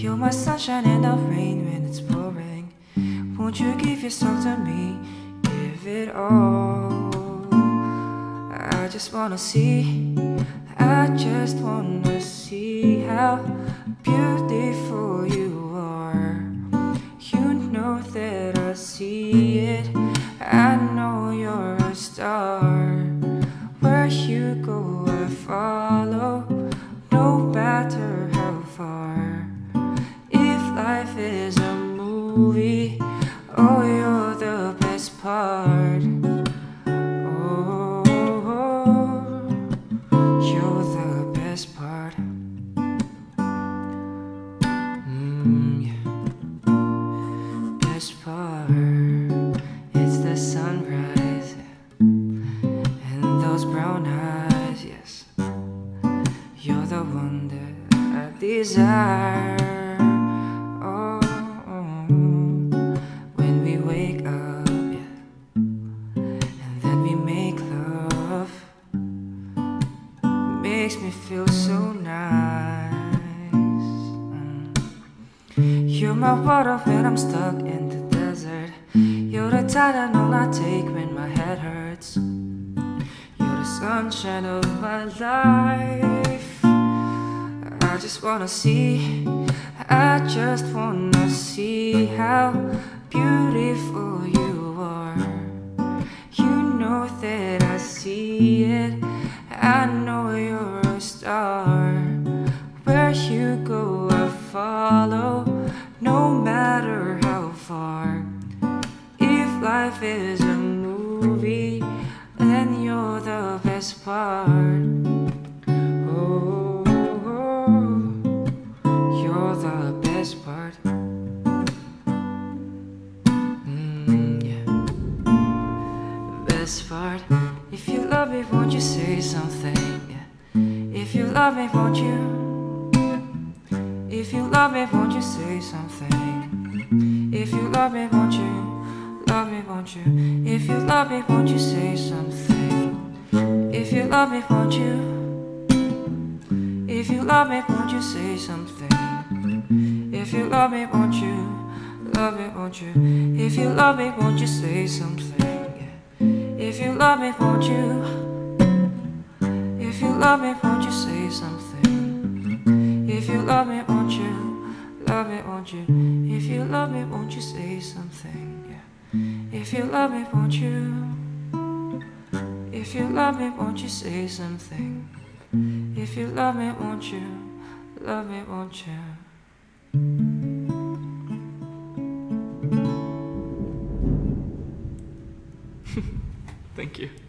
You're my sunshine in the rain when it's pouring. Won't you give yourself to me? Give it all. I just wanna see, I just wanna see how beautiful you are. You know that I see it, I know you're a star. Where you go I follow, no matter how far. If life is a movie, oh, you're the best part. Oh, you're the best part. Yeah. Best part. It's the sunrise and those brown eyes, yes. You're the one that I desire. When we wake up, yeah, and then we make love, makes me feel so nice. You're my water when I'm stuck in the desert. You're the Tylenol I take when my head hurts. You're the sunshine of my life. I just wanna see, I just wanna see how beautiful you are. You know that I see it, I know you're a star. Where you go I follow, no matter how far. If life is a movie, then you're the best part. Oh, you're the best part. Yeah. Best part. If you love me, won't you say something? Yeah. If you love me, won't you? If you love me, won't you say something? If you love me, won't you? Love me, won't you? If you love me, won't you say something? If you love me, won't you? If you love me, won't you say something? If you love me, won't you? Love me, won't you? If you love me, won't you say something? If you love me, won't you? If you love me, won't you say something? If you love me, won't you? Love me, won't you? If you love me, won't you say something? Yeah. If you love me, won't you? If you love me, won't you say something? If you love me, won't you? Love me, won't you? Thank you.